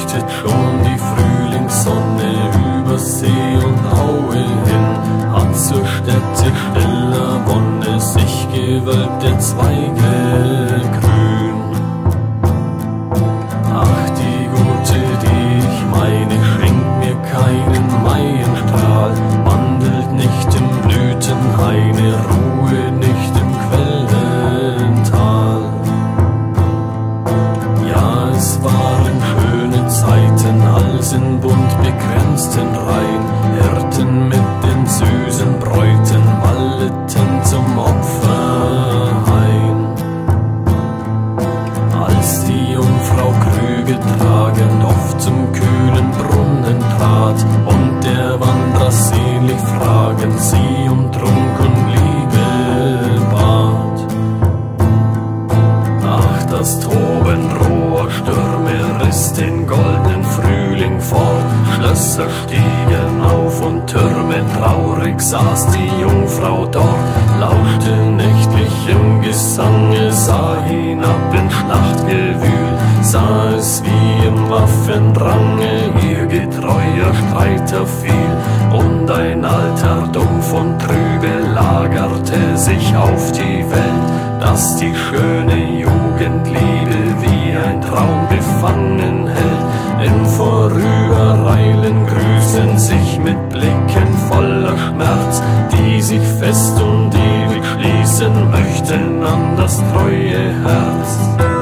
leuchtet schon die Frühlingssonne über See und Aue hin, hat zur Stätte stiller Wonne sich gewölbte Zweige grün. Ach, die Gute, die ich meine, schenkt mir keinen Maienstrahl, wandelt nicht im Blütenhaine, Ruhe nicht im Quellental. Ja, es waren schöne Zeiten, als in bunt bekränzten Reihen Hirten mit den süßen Bräuten walleten zum Opferhain. Als die Jungfrau Krüge tragend oft zum kühlen Brunnen trat und der Wanderer selig fragend sie um Trunk und Liebe bat. Ach, das Toben roher Stürme riss den goldenen Frühling fort, Schlösser stiegen auf und Türme, traurig saß die Jungfrau dort, lauschte nächtlich im Gesange, sah hinab in Schlachtgewühl, sah es wie im Waffendrange ihr getreuer Streiter fiel, und ein alter Dumpf und Trübe lagerte sich auf die Welt, dass die schöne Jugendliebe wie ein Traum befangen hält. Im Vorübereilen grüßen sich mit Blicken voller Schmerz, die sich fest und ewig schließen möchten an das treue Herz.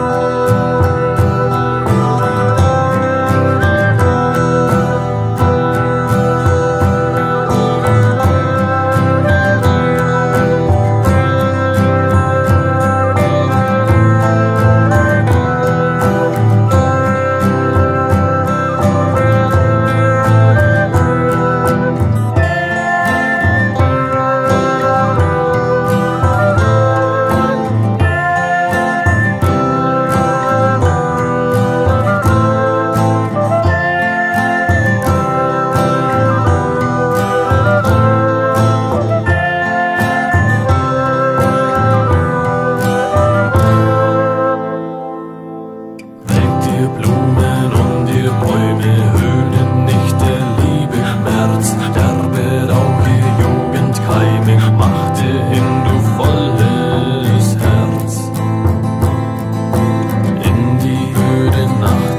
Blumen und ihr Bäume höhnen nicht der Liebe Schmerz, sterbet auch ihr Jugendkeime, schmachte hin, du volles Herz. In die öde Nacht